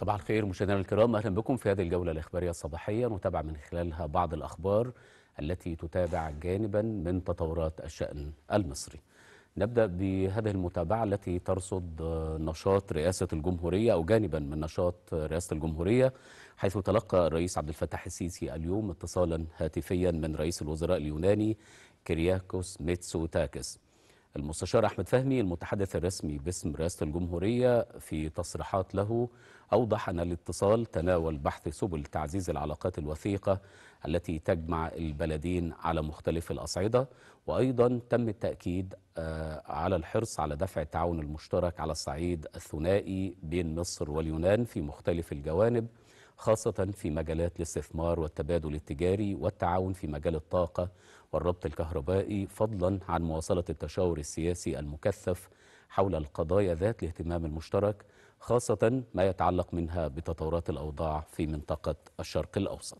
صباح الخير مشاهدينا الكرام، اهلا بكم في هذه الجوله الاخباريه الصباحيه نتابع من خلالها بعض الاخبار التي تتابع جانبا من تطورات الشان المصري. نبدا بهذه المتابعه التي ترصد نشاط رئاسه الجمهوريه او جانبا من نشاط رئاسه الجمهوريه، حيث تلقى الرئيس عبد الفتاح السيسي اليوم اتصالا هاتفيا من رئيس الوزراء اليوناني كيرياكوس ميتسوتاكس. المستشار أحمد فهمي المتحدث الرسمي باسم رئاسة الجمهورية في تصريحات له أوضح أن الاتصال تناول بحث سبل تعزيز العلاقات الوثيقة التي تجمع البلدين على مختلف الأصعدة، وأيضا تم التأكيد على الحرص على دفع التعاون المشترك على الصعيد الثنائي بين مصر واليونان في مختلف الجوانب، خاصة في مجالات الاستثمار والتبادل التجاري والتعاون في مجال الطاقة والربط الكهربائي، فضلا عن مواصلة التشاور السياسي المكثف حول القضايا ذات الاهتمام المشترك، خاصة ما يتعلق منها بتطورات الأوضاع في منطقة الشرق الأوسط.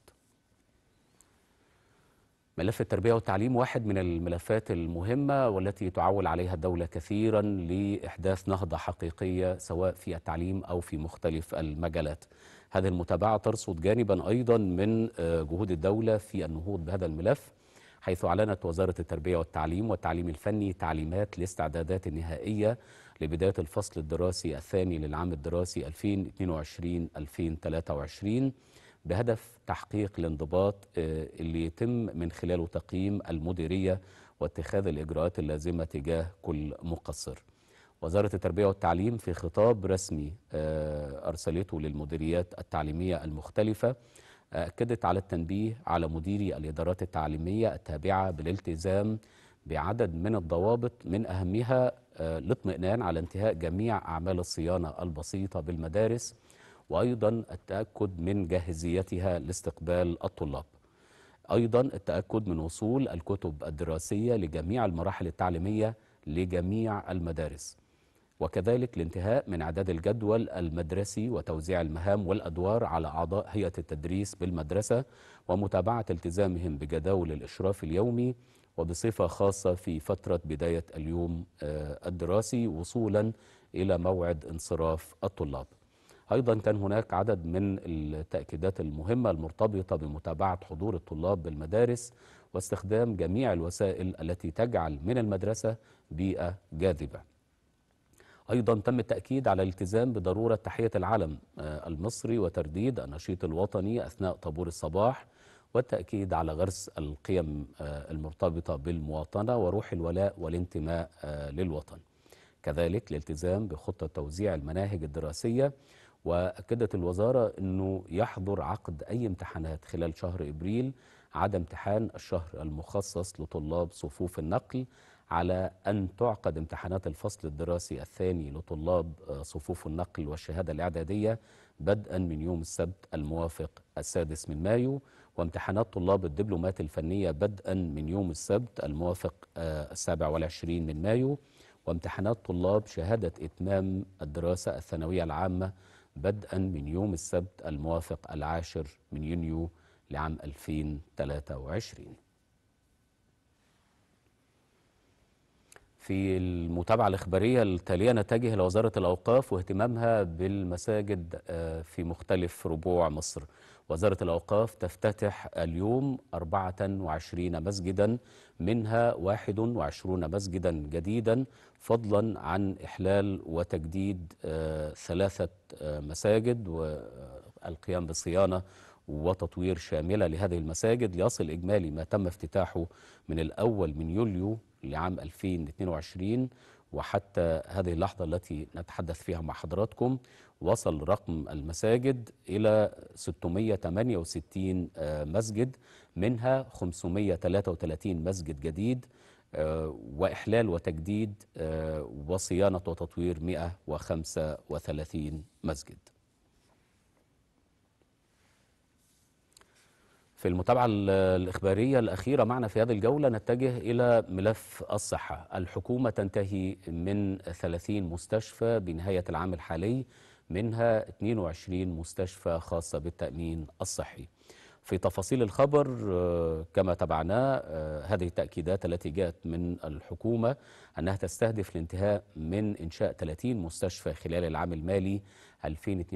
ملف التربية والتعليم واحد من الملفات المهمة والتي تعول عليها الدولة كثيرا لإحداث نهضة حقيقية سواء في التعليم أو في مختلف المجالات. هذه المتابعة ترصد جانبا أيضا من جهود الدولة في النهوض بهذا الملف، حيث أعلنت وزارة التربية والتعليم الفني تعليمات الاستعدادات النهائية لبداية الفصل الدراسي الثاني للعام الدراسي 2022-2023 بهدف تحقيق الانضباط اللي يتم من خلاله تقييم المديرية واتخاذ الإجراءات اللازمة تجاه كل مقصر. وزارة التربية والتعليم في خطاب رسمي أرسلته للمديريات التعليمية المختلفة أكدت على التنبيه على مديري الإدارات التعليمية التابعة بالالتزام بعدد من الضوابط، من أهمها الاطمئنان على انتهاء جميع أعمال الصيانة البسيطة بالمدارس، وأيضا التأكد من جاهزيتها لاستقبال الطلاب. أيضا التأكد من وصول الكتب الدراسية لجميع المراحل التعليمية لجميع المدارس، وكذلك الانتهاء من إعداد الجدول المدرسي وتوزيع المهام والأدوار على أعضاء هيئة التدريس بالمدرسة ومتابعة التزامهم بجداول الإشراف اليومي، وبصفة خاصة في فترة بداية اليوم الدراسي وصولا إلى موعد انصراف الطلاب. أيضا كان هناك عدد من التأكيدات المهمة المرتبطة بمتابعة حضور الطلاب بالمدارس واستخدام جميع الوسائل التي تجعل من المدرسة بيئة جاذبة. أيضا تم التأكيد على الالتزام بضرورة تحية العلم المصري وترديد النشيد الوطني أثناء طابور الصباح، والتأكيد على غرس القيم المرتبطة بالمواطنة وروح الولاء والانتماء للوطن. كذلك الالتزام بخطة توزيع المناهج الدراسية، وأكدت الوزارة أنه يحظر عقد أي امتحانات خلال شهر إبريل عدا امتحان الشهر المخصص لطلاب صفوف النقل، على أن تعقد امتحانات الفصل الدراسي الثاني لطلاب صفوف النقل والشهادة الإعدادية بدءا من يوم السبت الموافق 6 مايو، وامتحانات طلاب الدبلومات الفنية بدءا من يوم السبت الموافق 27 مايو، وامتحانات طلاب شهادة إتمام الدراسة الثانوية العامة بدءا من يوم السبت الموافق 10 يونيو لعام 2023. في المتابعة الإخبارية التالية نتجه لوزارة الأوقاف واهتمامها بالمساجد في مختلف ربوع مصر. وزارة الأوقاف تفتتح اليوم 24 مسجدا، منها 21 مسجدا جديدا، فضلا عن إحلال وتجديد 3 مساجد والقيام بصيانة وتطوير شاملة لهذه المساجد، ليصل إجمالي ما تم افتتاحه من الأول من يوليو لعام 2022 وحتى هذه اللحظة التي نتحدث فيها مع حضراتكم، وصل رقم المساجد إلى 668 مسجد، منها 533 مسجد جديد وإحلال وتجديد وصيانة وتطوير 135 مسجد. في المتابعة الإخبارية الأخيرة معنا في هذه الجولة نتجه إلى ملف الصحة. الحكومة تنتهي من 30 مستشفى بنهاية العام الحالي، منها 22 مستشفى خاصة بالتأمين الصحي. في تفاصيل الخبر كما تابعناه هذه التأكيدات التي جاءت من الحكومة أنها تستهدف الانتهاء من إنشاء 30 مستشفى خلال العام المالي 2022-2023،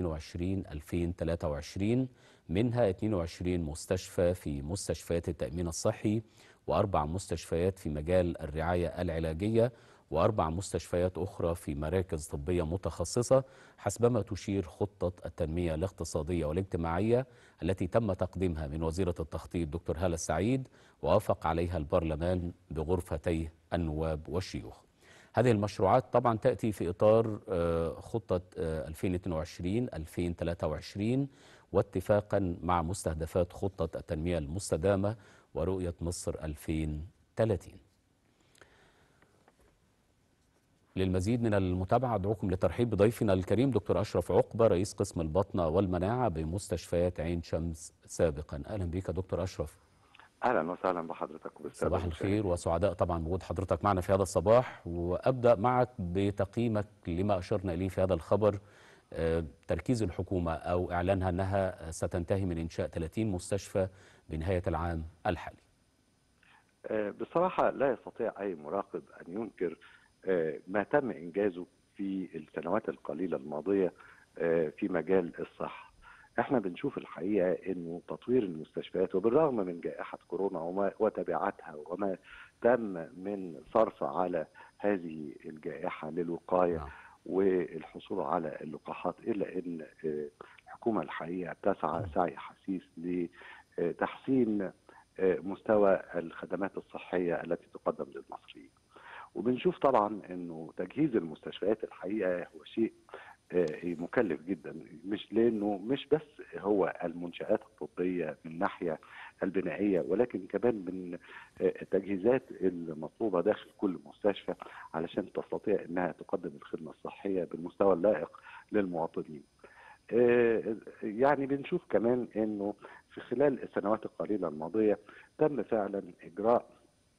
منها 22 مستشفى في مستشفيات التأمين الصحي، وأربع مستشفيات في مجال الرعاية العلاجية، وأربع مستشفيات أخرى في مراكز طبية متخصصة، حسبما تشير خطة التنمية الاقتصادية والاجتماعية التي تم تقديمها من وزيرة التخطيط دكتور هالة السعيد، ووافق عليها البرلمان بغرفتي النواب والشيوخ. هذه المشروعات طبعا تأتي في إطار خطة 2022-2023 واتفاقا مع مستهدفات خطة التنمية المستدامة ورؤية مصر 2030. للمزيد من المتابعة أدعوكم لترحيب بضيفنا الكريم دكتور أشرف عقبة، رئيس قسم الباطنة والمناعة بمستشفيات عين شمس سابقا. أهلا بك دكتور أشرف. اهلا وسهلا بحضرتك وبالساده صباح المشاهدين. الخير وسعداء طبعا بوجود حضرتك معنا في هذا الصباح، وأبدأ معك بتقييمك لما أشرنا إليه في هذا الخبر، تركيز الحكومة أو إعلانها أنها ستنتهي من إنشاء 30 مستشفى بنهاية العام الحالي. بصراحه لا يستطيع اي مراقب ان ينكر ما تم انجازه في السنوات القليله الماضيه في مجال الصحه. احنا بنشوف الحقيقه انه تطوير المستشفيات وبالرغم من جائحه كورونا وتبعاتها وما تم من صرف على هذه الجائحه للوقايه والحصول على اللقاحات، الا ان الحكومه الحقيقه تسعى سعي حثيث لتحسين مستوى الخدمات الصحيه التي تقدم للمصريين. وبنشوف طبعا انه تجهيز المستشفيات الحقيقه هو شيء مكلف جدا، مش لانه مش بس هو المنشآت الطبيه من الناحيه البنائيه، ولكن كمان من التجهيزات المطلوبه داخل كل مستشفى علشان تستطيع انها تقدم الخدمه الصحيه بالمستوى اللائق للمواطنين. يعني بنشوف كمان انه في خلال السنوات القليله الماضيه تم فعلا اجراء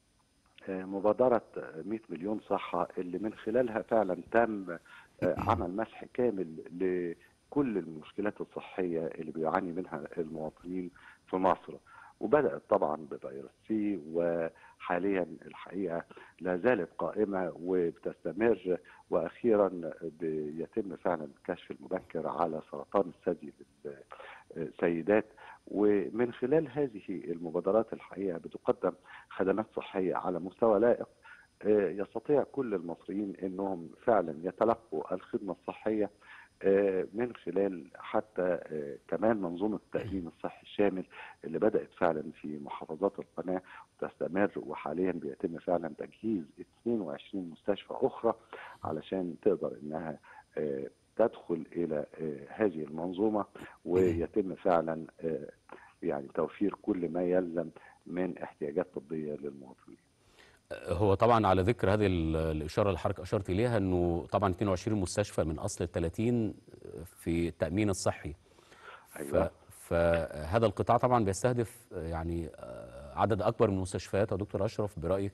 مبادره 100 مليون صحه، اللي من خلالها فعلا تم عمل مسح كامل لكل المشكلات الصحيه اللي بيعاني منها المواطنين في مصر. وبدأت طبعا بفيروس سي، وحاليا الحقيقة لا زالت قائمة وبتستمر، وأخيرا بيتم فعلا الكشف المبكر على سرطان الثدي للسيدات. ومن خلال هذه المبادرات الحقيقة بتقدم خدمات صحية على مستوى لائق يستطيع كل المصريين أنهم فعلا يتلقوا الخدمة الصحية من خلال حتى كمان منظومة التأمين الصحي الشامل اللي بدأت فعلا في محافظات القناة وتستمر، وحاليا بيتم فعلا تجهيز 22 مستشفى أخرى علشان تقدر إنها تدخل إلى هذه المنظومة ويتم فعلا يعني توفير كل ما يلزم من احتياجات طبية للمواطنين. هو طبعا على ذكر هذه الإشارة اللي حضرتك أشرت إليها، أنه طبعا 22 مستشفى من أصل 30 في التأمين الصحي. أيوة. فهذا القطاع طبعا بيستهدف يعني عدد أكبر من المستشفيات يا دكتور أشرف برأيك؟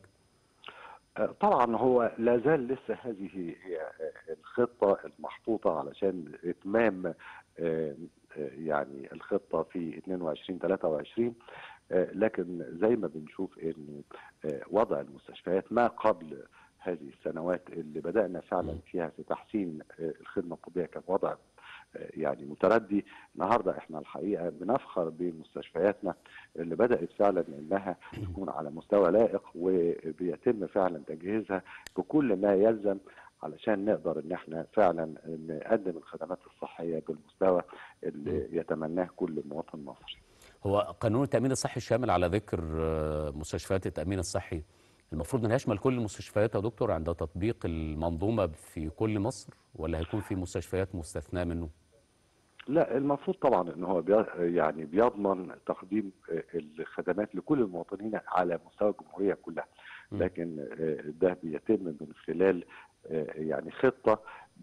طبعا هو لا زال لسه هذه هي الخطة المحطوطة علشان إتمام يعني الخطة في 22-23، لكن زي ما بنشوف ان وضع المستشفيات ما قبل هذه السنوات اللي بدأنا فعلا فيها في تحسين الخدمة الطبية كان وضع يعني متردي. النهارده احنا الحقيقه بنفخر بمستشفياتنا اللي بدأت فعلا انها تكون على مستوى لائق، وبيتم فعلا تجهيزها بكل ما يلزم علشان نقدر ان احنا فعلا نقدم الخدمات الصحيه بالمستوى اللي يتمناه كل مواطن مصري. هو قانون التأمين الصحي الشامل على ذكر مستشفيات التأمين الصحي المفروض انه يشمل كل المستشفيات يا دكتور عند تطبيق المنظومة في كل مصر، ولا هيكون في مستشفيات مستثناة منه؟ لا، المفروض طبعا ان هو يعني بيضمن تقديم الخدمات لكل المواطنين على مستوى الجمهوريه كلها، لكن ده بيتم من خلال يعني خطه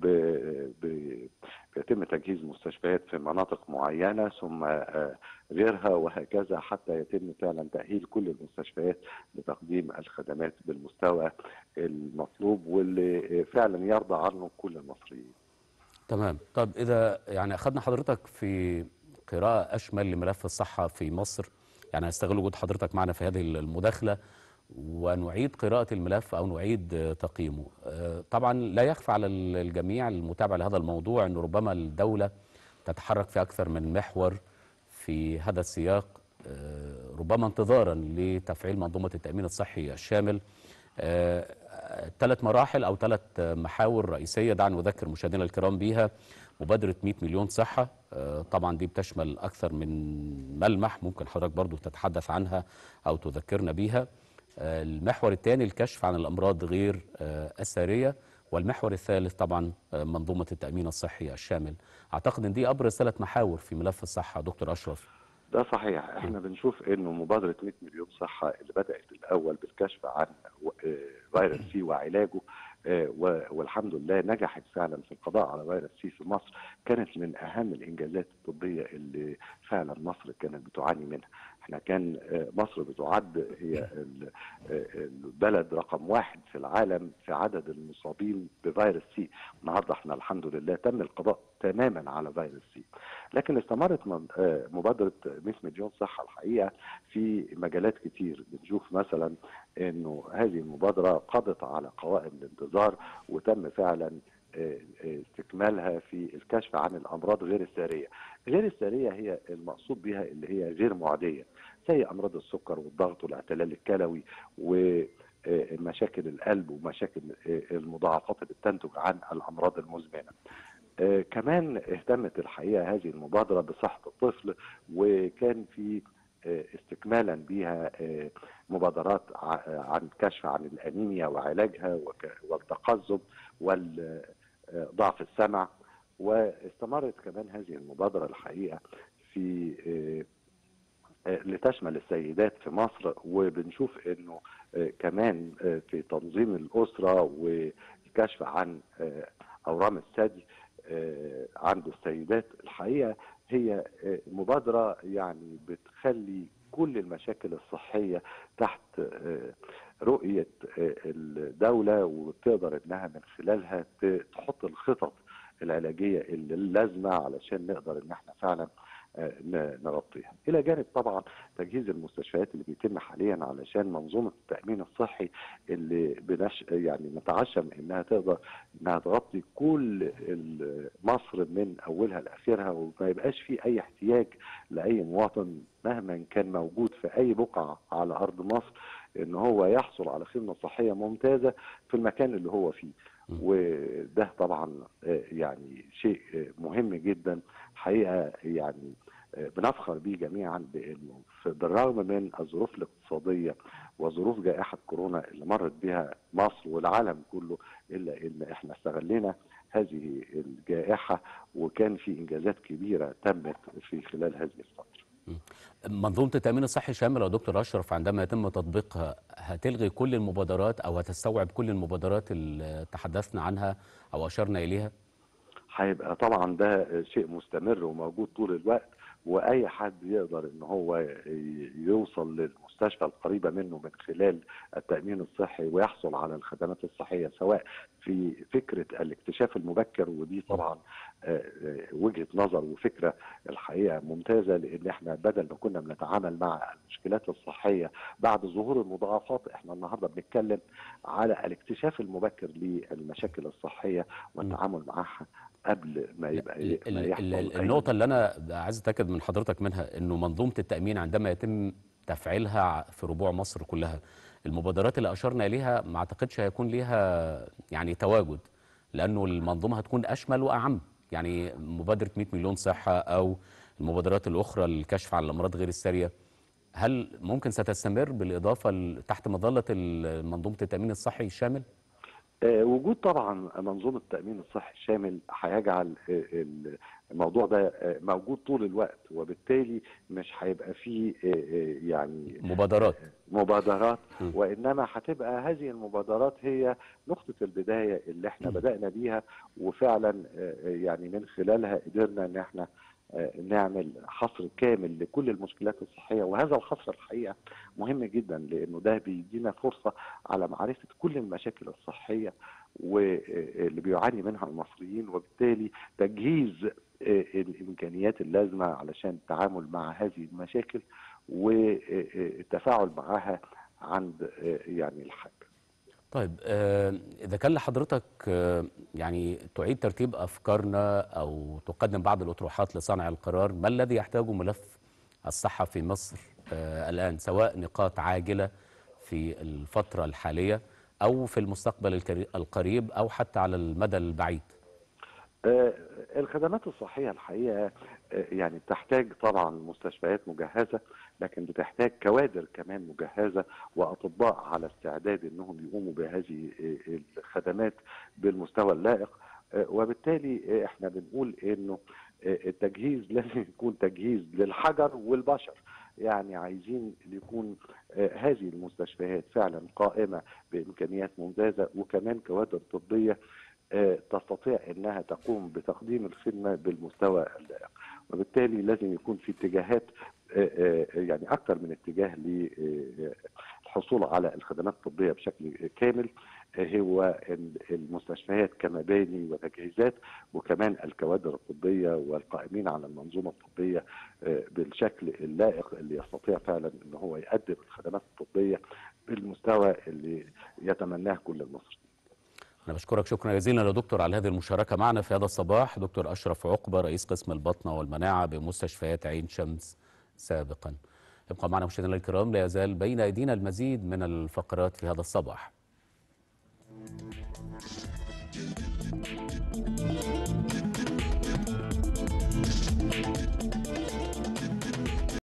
بيتم تجهيز مستشفيات في مناطق معينه ثم غيرها وهكذا حتى يتم فعلا تاهيل كل المستشفيات لتقديم الخدمات بالمستوى المطلوب واللي فعلا يرضى عنه كل المصريين. تمام. طب إذا يعني أخذنا حضرتك في قراءة أشمل لملف الصحة في مصر. يعني هستغل وجود حضرتك معنا في هذه المداخلة ونعيد قراءة الملف أو نعيد تقييمه. طبعا لا يخفى على الجميع المتابع لهذا الموضوع أن ربما الدولة تتحرك في أكثر من محور في هذا السياق، ربما انتظارا لتفعيل منظومة التأمين الصحي الشامل. 3 مراحل أو 3 محاور رئيسية، دعنا نذكر مشاهدينا الكرام بيها. مبادرة 100 مليون صحة، طبعا دي بتشمل أكثر من ملمح، ممكن حضرتك برضو تتحدث عنها أو تذكرنا بيها. المحور الثاني الكشف عن الأمراض غير السارية، والمحور الثالث طبعا منظومة التأمين الصحي الشامل. أعتقد أن دي أبرز 3 محاور في ملف الصحة دكتور أشرف. ده صحيح. احنا بنشوف انه مبادره 100 مليون صحه اللي بدات الاول بالكشف عن فيروس سي وعلاجه، والحمد لله نجحت فعلا في القضاء على فيروس سي في مصر، كانت من اهم الانجازات الطبيه اللي فعلا مصر كانت بتعاني منها. احنا كان مصر بتعد هي البلد رقم 1 في العالم في عدد المصابين بفيروس سي. النهارده احنا الحمد لله تم القضاء تماما على فيروس سي. لكن استمرت مبادره 100 مليون صحه الحقيقه في مجالات كتير. بنشوف مثلا انه هذه المبادره قضت على قوائم الانتظار، وتم فعلا استكمالها في الكشف عن الامراض غير الساريه. غير الساريه هي المقصود بها اللي هي غير معديه، زي امراض السكر والضغط والاعتلال الكلوي ومشاكل القلب ومشاكل المضاعفات اللي بتنتج عن الامراض المزمنه. كمان اهتمت الحقيقه هذه المبادره بصحه الطفل، وكان في استكمالا بها مبادرات عن كشف عن الانيميا وعلاجها والتقزم والضعف السمع. واستمرت كمان هذه المبادره الحقيقه في لتشمل السيدات في مصر، وبنشوف انه كمان في تنظيم الاسره والكشف عن اورام الثدي عند السيدات. الحقيقه هي مبادره يعني بتخلي كل المشاكل الصحيه تحت رؤيه الدوله، وتقدر انها من خلالها تحط الخطط العلاجيه اللازمه علشان نقدر ان احنا فعلا نغطيها. الى جانب طبعا تجهيز المستشفيات اللي بيتم حاليا علشان منظومه التامين الصحي اللي يعني نتعشم انها تقدر انها تغطي كل مصر من اولها لاخرها، وما يبقاش في اي احتياج لاي مواطن مهما كان موجود في اي بقعه على ارض مصر ان هو يحصل على خدمه صحيه ممتازه في المكان اللي هو فيه. وده طبعا يعني شيء مهم جدا حقيقه، يعني بنفخر بيه جميعا بانه بالرغم من الظروف الاقتصاديه وظروف جائحه كورونا اللي مرت بها مصر والعالم كله، الا ان احنا استغلينا هذه الجائحه وكان في انجازات كبيره تمت في خلال هذه الفتره. منظومة التأمين الصحي شاملة يا دكتور أشرف عندما يتم تطبيقها هتلغي كل المبادرات أو هتستوعب كل المبادرات اللي تحدثنا عنها أو أشرنا إليها؟ هيبقى طبعا ده شيء مستمر وموجود طول الوقت، واي حد يقدر ان هو يوصل للمستشفى القريبه منه من خلال التامين الصحي ويحصل على الخدمات الصحيه، سواء في فكره الاكتشاف المبكر، ودي طبعا وجهه نظر وفكره الحقيقه ممتازه، لان احنا بدل ما كنا بنتعامل مع المشكلات الصحيه بعد ظهور المضاعفات، احنا النهارده بنتكلم على الاكتشاف المبكر للمشاكل الصحيه والتعامل معها قبل ما يبقى ما يحصل النقطة اللي أنا عايز أتأكد من حضرتك منها إنه منظومة التأمين عندما يتم تفعيلها في ربوع مصر كلها، المبادرات اللي أشرنا إليها ما أعتقدش هيكون ليها يعني تواجد، لأنه المنظومة هتكون أشمل وأعم. يعني مبادرة 100 مليون صحة أو المبادرات الأخرى للكشف عن الأمراض غير السارية، هل ممكن ستستمر بالإضافة تحت مظلة منظومة التأمين الصحي الشامل؟ وجود طبعا منظومه التامين الصحي الشامل هيجعل الموضوع ده موجود طول الوقت، وبالتالي مش هيبقى فيه يعني مبادرات وانما هتبقى هذه المبادرات هي نقطه البدايه اللي احنا بدانا بيها، وفعلا يعني من خلالها قدرنا ان احنا نعمل حصر كامل لكل المشكلات الصحيه. وهذا الحصر الحقيقه مهم جدا، لانه ده بيدينا فرصه على معرفه كل المشاكل الصحيه واللي بيعاني منها المصريين، وبالتالي تجهيز الامكانيات اللازمه علشان التعامل مع هذه المشاكل والتفاعل معها عند يعني الحاجه. طيب إذا كان لحضرتك يعني تعيد ترتيب أفكارنا أو تقدم بعض الأطروحات لصانع القرار، ما الذي يحتاجه ملف الصحة في مصر الآن، سواء نقاط عاجلة في الفترة الحالية أو في المستقبل القريب أو حتى على المدى البعيد؟ الخدمات الصحية الحقيقة يعني بتحتاج طبعا مستشفيات مجهزة، لكن بتحتاج كوادر كمان مجهزة وأطباء على استعداد أنهم يقوموا بهذه الخدمات بالمستوى اللائق. وبالتالي احنا بنقول أنه التجهيز لازم يكون تجهيز للحجر والبشر. يعني عايزين يكون هذه المستشفيات فعلا قائمة بإمكانيات ممتازة وكمان كوادر طبية تستطيع انها تقوم بتقديم الخدمه بالمستوى اللائق. وبالتالي لازم يكون في اتجاهات يعني اكثر من اتجاه للحصول على الخدمات الطبيه بشكل كامل، هو المستشفيات كمباني وتجهيزات، وكمان الكوادر الطبيه والقائمين على المنظومه الطبيه بالشكل اللائق اللي يستطيع فعلا ان هو يقدم الخدمات الطبيه بالمستوى اللي يتمناه كل المصريين. أنا بشكرك شكرا جزيلا يا دكتور على هذه المشاركة معنا في هذا الصباح، دكتور أشرف عقبة رئيس قسم البطنة والمناعة بمستشفيات عين شمس سابقا. ابقى معنا مشاهدينا الكرام، لا يزال بين أيدينا المزيد من الفقرات في هذا الصباح.